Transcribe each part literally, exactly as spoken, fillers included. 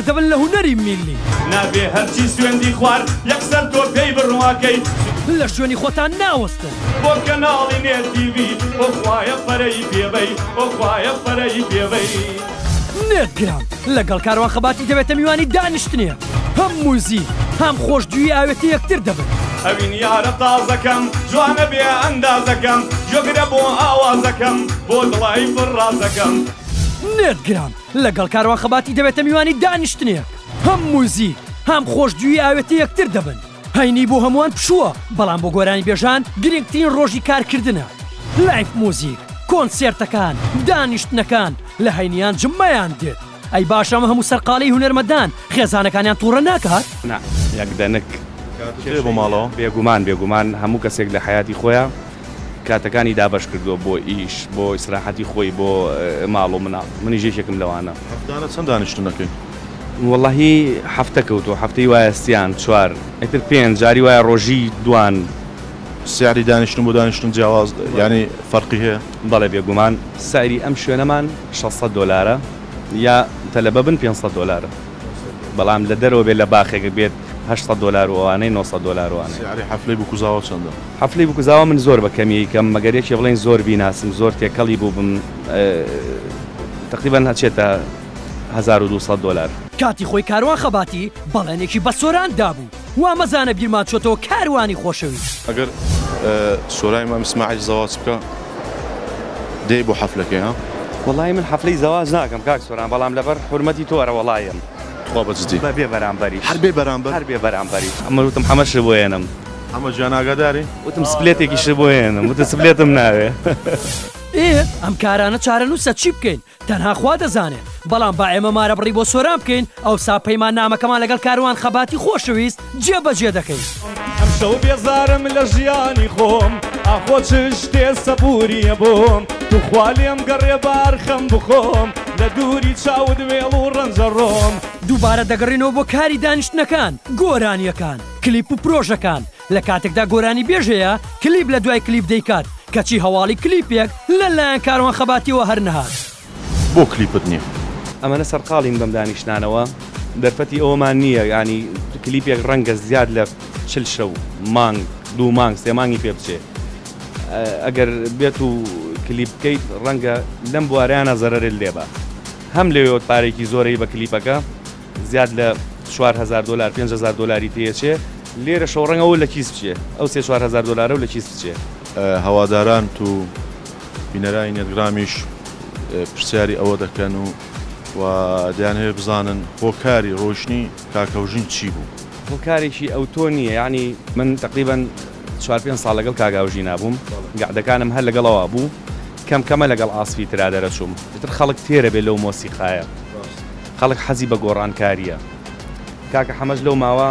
دەبن لە هونەری میلی نابێ هەرچی سوێندی خوار یەکسەر تۆ پێی بڕواکەی لە شوێنی خۆتان ناوەستن بۆ کەناڵی نێت تیڤی بۆ خوایە فەرەی پێبەی بۆ خوایە فەرەی پێبەی نێتگرام لەگەڵ کاروان خەباتی دەبێتە میوانی دانیشتنیە هەم موزیک هەم خۆشگویی ئاوێتی یەکتر دەبن ئەوین یارە تازەکەم جوانە بێ ئەندازەکەم جۆگرە بۆ ئاوازەکەم بۆ دڵی فڕازەکەم نێتگرام لەگەڵ کاروان خەباتی دەبێتە میوانی دانیشتنیە هەم موزیک هەم خۆشگویی ئاوێتی یەکتر دەبن هەینی بۆ هەمووان پشووە بەڵام بۆ گۆرانی بێژان گرنگترین ڕۆژی کارکردنە لایف موزیک کۆنسێرتەکان دانیشتنەکان لە هەینیان جمەیان دێت ئەی باشە ئەمە هەموو سەرقاڵی هونەرمەدان خێزانەکانیان تووڕە ناکات یەکدەنک بۆ ماڵەوە بێگومان بێگومان هەموو کەسێک لە حیاتی خۆیان کاتەکانی دابش کردووە بۆ ئیش بۆ ئیسراحەتی خۆی بۆ ماڵ و مناڵ منی ژێشێکم لەوانە هەفتانە چەند دانیشتنەکەی وەڵڵاهی هەفتە کەوتۆ هەفتەی وایە سیان چوار ئەتر پێنج جاری وایە ڕۆژی دوان سیاری دانیشتن بۆ دانیشتن جیاواز ینی فەرقی هەیە بەڵێ بێگومان سایری ئەم شوێنەمان شەشسەد دۆلارە یا تەلەبە بن پێنجسەد دۆلارە بەڵام لە دەرەوە بێت لە باخێک بێت هەشسەد دۆلار وانەی نۆسەد دۆلار وانە سیاری حەفلەی بکوزاوە چەندە حەفلەی بکوزاوە من زۆر بەکەمی کەم مەگەرێکی بڵێن زۆر بیناسم زۆر تێکەڵی بوو بم تقریبا هەچێتە هەزار و دووسەد دۆلار کاتی خۆی کاروان خەباتی بەڵێنێکی بە سۆران دابوو وا مەزانە بیرمان چۆتەوە کاروانی خۆشەویست ئەگەر سۆرای مام ئیسماعیل زەواج بکە دێی بۆ حەفلەکەی ها وەڵای من حەفلەی زەواج ناکەم کاک سۆران بەڵام لەبەر حورمەتی تۆرە وەڵایم خوا بەجددی بەبێ بەرامبەری هەر بێ بەرامبەر هەر بێ بەرامبەری ئەمە وتم هەمەش بۆێنم ئەمە گیان ئاگاداری وتم سبلێتێکی ش بۆێنم وتە سبلێتم ناوێ ئێ ئەم کارانە چارەنووسە چی بکەین تەنها خوا دەزانێت بەڵام با ئێمە مارە بڕی بۆ سۆران بکەین ئەو ساپەیمان نامەکەمان لەگەڵ کاروان خەباتی خۆشەویست جێبەجێ دەکەین ئەم شەو بێزارم لە ژیانی خۆم ئاخۆ چ شتێ سەبووریە بۆم توخوا لێم گەڕێ بارخەم بخۆم لە دووری چاود وێڵ و ڕەنجە ڕۆم دووبارە دەگەڕێنەوە بۆ کاری دانیشتنەکان گۆرانیەکان کلیپ و پرۆژەکان لە کاتێکدا گۆرانی بێژەیە کلیپ لە دوای کلیپ دەیکات کەچی هەواڵی کلیپێک لەلایەن کاروان خەباتیەوە هەر نەهات بۆ کلیپت نییە ئەمەنە سەرقاڵین بەم دانیشتانەوە دەرفەتی ئەوەمان نییە ینی کلیپێک ڕەنگە زیاد لە چل شەو مانگ دوو مانگ سێ مانگی پێ بچێ ئەگەر بێت و کلیپ بکەیت ڕەنگە لەم بوارەیانە زەرەرێت لێبە هەم لەوێت پارێکی زۆرەی بە کلیپەکە زیاد لە چوار هەزار دۆلار پێنج هەزار دۆلاری تێچێ لێرە شەو ڕەنگەوە لە کیس بچێ ئەو سێ چوار هەزار دۆلارە و لە کیس بچێ هەواداران تو بینەرای نێتگرامیش پرسیاری ئەوە دەکەن و و دیان هەیە بزانن هۆکاری ڕۆژنی کاکەوژین چی بوو هۆکارێکی ئەوتۆ نییە ینی من تقریبا چوار پێنج ساڵ لەگەڵ کاگاوژی نابووم گەعدەکانم هەر لەگەڵەوە بوو کەم کەمە لەگەڵ ئاسفی ترا دەرەچووم تر خەڵک تێرە بێت لەو مۆسیقایە خەڵک حەزی بە گۆڕانکاریە کاکە حەمەش لەو ماوە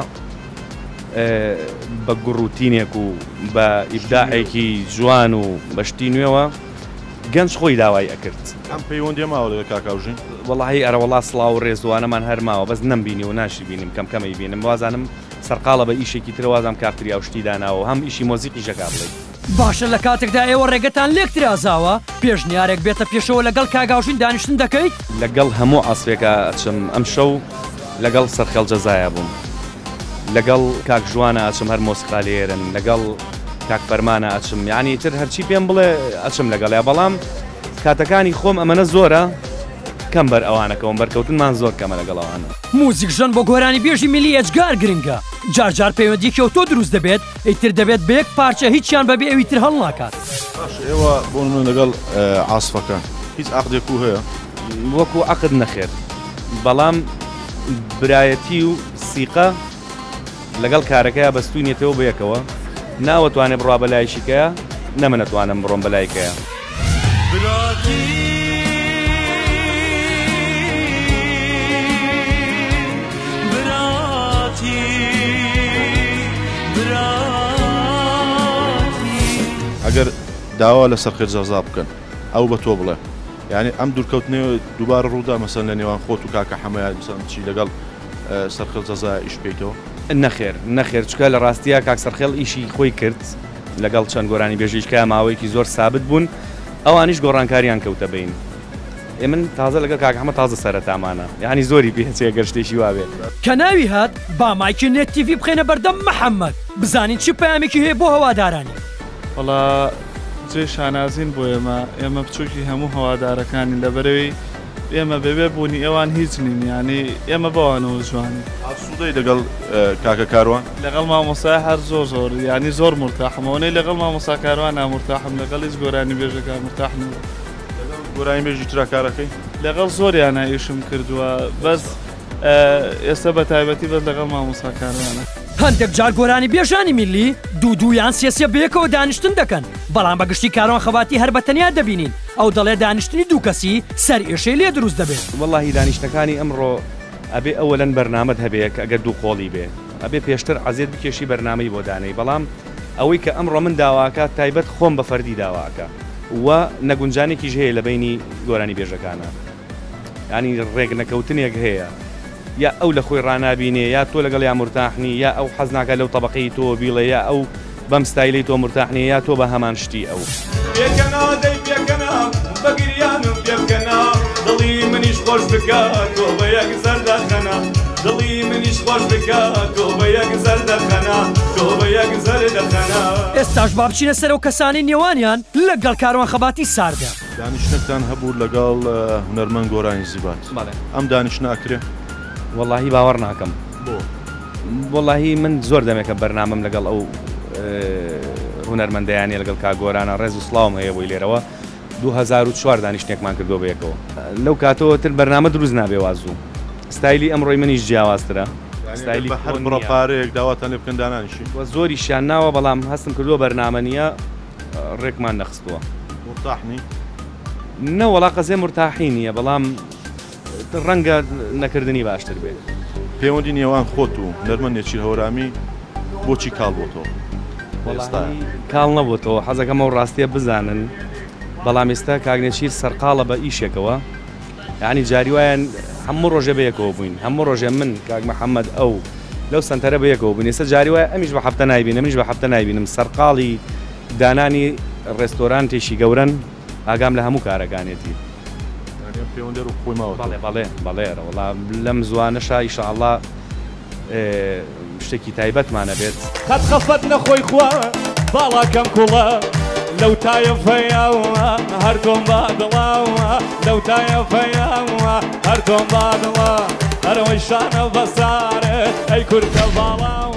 بە گوڕوتینێک و بە ئیبداعێکی جوان و بەشتی نوێەوە گەنج خۆی داوای ئەکرد ئەم پەیوەندی ماوە لە کاکاوژین وەڵاهی ئەرەوەڵا سڵاو و ڕێزوانەمان هەرماوە بەس نەمبینی و ناشی بینیم کەم کەمەی بینم وازانم سەرقاڵە بە ئیشێکی ترە وازام کارتری ئەوشتی داناوە هەم ئیشی مۆزیقی ژەکا بڵێ باشە لە کاتێکدا ئێوە ڕێگەتان لێکترازاوە پێشنیارێک بێتە پێشەوە لەگەڵ کاگاوژین دانیشتن دەکەیت لەگەڵ هەموو ئاسفێکە ئەچم ئەم شەو لەگەڵ سەرخەڵ جەزایە بووم لەگەڵ کاک ژوانە ئەچم هەر مۆسیقا لێرن لەگەڵ کاک فەرمانە ئەچم یعنی تر هەرچی پێم بڵێ ئەچم لەگەڵیا بەڵام کاتەکانی خۆم ئەمەنە زۆرە کەم بەر ئەوانەکەەوەم بەرکەوتنمان زۆر کەمە لەگەڵەوانە موزیک ژەن بۆ گۆرانی بێژی میلی ئەجگار گرنگە جارجار پەیوەندیەکی ئەوتۆ دروست دەبێت ئیتر دەبێت بەیەک پارچە هیچیان بەبێ ئەوی تر هەڵ ناکات ئێوە بۆ من لەگەڵ عاسفەکان هیچ عەقدێک و هەیە وەکو عەقد نەخێر بەڵام برایەتی و سیقە لەگەڵ کارەکەیە بەستوونێتەوە بەیەکەوە ناوەتوانێ بڕوا بەلایشیکەیە نەمەنەتوانم بڕۆم بەلایکەیە ئەگەر داوا لە سەرخێ جەزا بکەن ئەو بە تۆ بڵێ یعنی ئەم دوورکەوتنێ دووبارە ڕوودا مەسەن لە نێوان خۆت و کاکە حەمایان مەسەن چی لەگەڵ سەرخێ جەزا ئیش بکەیتەوە نەخێر نەخێر چکە لە ڕاستیە کاک سەرخێڵ ئیشی خۆی کرد لەگەڵ چەند گۆرانی بێژیشکە ماوەیەکی زۆر سابت بوون ئەوانیش گۆڕانکاریان کەوتە بین من تازە لەگەڵ کاک ئەحمەد تازە سەرەتامانە یعنی زۆری پێچێ گەر شتێکی وابێ کە ناوی هات با مایکی نێت تیڤی بخێنە بەردەم محەممەد بزانین چی پامێکی هەیە بۆ هەوادارانی وەڵا جێ شانازین بۆ ئێمە ئێمە بچووکی هەموو هەوادارەکانی لەبەرەوەی ئێمە بەبێ بوونی ئێوان هیچ نین ینی ئێمە بەوانەوە جوانی ئاسوودەی لەگەڵ کاکە کاروان لەگەڵ مامۆسای هەر زۆر زۆر ینی زۆر مرتاحمەوەی لەگەڵ مامۆسا کاروان نامرتاحم لەگەڵ هیچ گۆرانی بێژەکە مرتاحنەوە گۆرانی بێژی ترا کارەکەی لەگەڵ زۆریان ئیشم کردووە بەس ئێستا بە تایبەتی بەس لەگەڵ مامۆسا کاروانە هەندێک جار گۆرانی بێژانی میلی دوو دوویان سێسیە بەیەکەوە دانیشتن دەکەن بەڵام بەگشتی کاروان خەواتی هەر بەتەنیا دەبینین ئەو دەڵێ دانیشتنی دوو کەسی سەر ئێشەی لێ دروست دەبێت وەڵاهی دانیشتەکانی ئەمڕۆ ئەبێ ئەوەلەن بەرنامەت هەبەیە ئەگەر دوو قۆڵی بێ ئەبێ پێشتر عەزیێت بکێشی بەرنامەی بۆ دانەی بەڵام ئەوەی کە ئەمڕۆ من داواکە تایبەت خۆم بە فەردی داواکە و نەگونجانێکیش هەیە لە بینی گۆرانی بێژەکانە ینی ڕێک نەکەوتنێک هەیە یا ئەو لە خۆی ڕنابینێ یا تۆ لەگەڵ یا مرتاحنی یا ئەو حەز ناکە لەو تەبقەی تۆ بیڵێ یا ئەو بەم ستایلی تۆ مرتاحنی یا تۆ بە هەمان شتی ئەو دڵی منیش خۆش بکات تۆ بە یەک زەردەخەنە دڵی منیش خۆش بکات تۆ بە یەک زەردەخەنە تۆ بە یەک زەردەخەنە ئێستاش با بچینە سەر و کەسانی نێوانیان لەگەڵ کاروان خەباتی ساردا دانیشتێکتان هەبوو لەگەڵ هونەرمەند گۆرانی زیبات ئەم دانیش ناکرێ وەڵاهی باوەڕ ناکەم وەڵاهی من زۆر دەمێکە بەرنامەم لەگەڵ ئەو هونەرمەندەیانی لەگەڵ کاگۆرانە ڕێز و سڵاوم هەیە بۆی لێرەوە دوو هەزار و چوار دانیشتێکمان کردو بەیەکەوە لەو کاتەوە تر بەرنامە دروست نابێ وازوو ستایلی ئەمڕۆی منیش جیاوازترە ستایلی هەر بڕە پارەیەک داواتان لێ بکەن دانانیشی زۆری شیان ناوە بەڵام هەستم کردووە بەرنامە نیە ڕێکمان نەخستووە مرتاحنی نەوەڵا قەزێ مرتاحی نییە بەڵام ڕەنگە نەکردنی باشتر بێت پەیوەندی نێوان خۆت و نەرمەندێکی هەورامی بۆچی کاڵ بۆتەوە کاڵ نەبووتەوە حەزەکەمە و ڕاستیە بزانن بەڵام ئێستا کاگنێشیر سەرقاڵە بە ئیشێکەوە یعنی جاری وایەن هەموو ڕۆژە بەیەکەوە بووین هەموو ڕۆژێ من کاک محەممەد ئەو لەو سنتەرە بەیەکەوە بووین ئێستا جاری وایە ئەمیش بە هەفتە نایبینم منیش بە هەفتە نایبینم سەرقاڵی دانانی ڕێستۆرانتێکی گەورن ئاگام لە هەموو کارەکانێتی پەیوەندەر و خۆی ماوە بەڵێ بەڵێ بەڵێرە وەڵام لەم زوانەشە ئیشەڵڵا شتێکی تایبەتمانە بێت قەت خەفەت نەخۆی خوا باڵاکەم کوڵە لەو تایە فەیاوە هەر تۆم بادڵاوە لەو تایە فەیاوە هەر تۆم بادڵە هەرەوەی شانە بەسارە ئەی کورتە باڵاوە